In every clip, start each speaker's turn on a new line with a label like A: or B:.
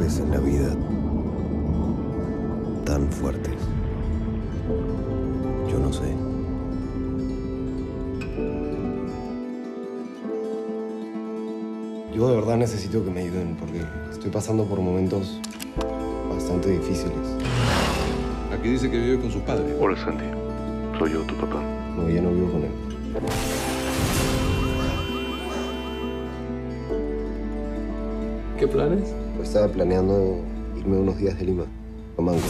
A: golpes en la vida tan fuertes. Yo no sé. Yo de verdad necesito que me ayuden porque estoy pasando por momentos bastante difíciles.
B: Aquí dice que vive con sus padres.
C: Hola, Santi. Soy yo, tu papá.
A: No, ya no vivo con él.
D: ¿Qué planes?
A: Pues estaba planeando irme unos días de Lima, a Manco.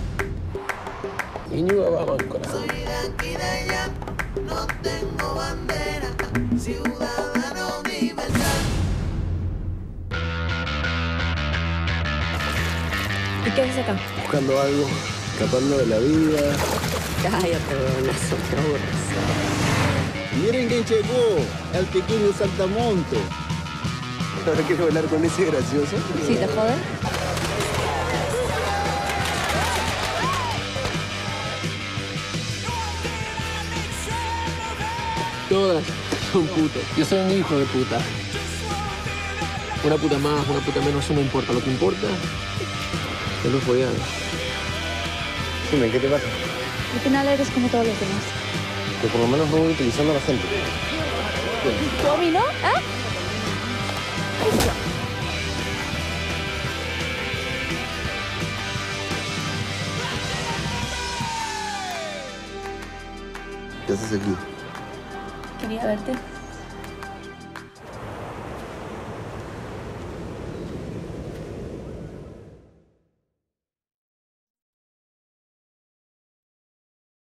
D: Íñigo va a Máncora.
E: Soy de aquí de allá, no tengo bandera, ciudadano universal.
F: ¿Y qué haces acá?
A: Buscando algo, escapando de la vida.
F: Cállate, buenazo, te aburres.
G: Miren quién llegó, el pequeño Saltamonte.
A: ¿Ahora quieres bailar con ese gracioso?
F: ¿Sí te jode?
D: Todas son putas. Yo soy un hijo de puta. Una puta más, una puta menos, eso no importa. Lo que importa es lo follado.
A: Dime, ¿qué te pasa?
F: Al final eres como todos los demás.
A: Que por lo menos no voy utilizando a la gente.
F: ¿Tommy, no? ¿Ah?
A: ¿Qué haces aquí?
F: Quería verte.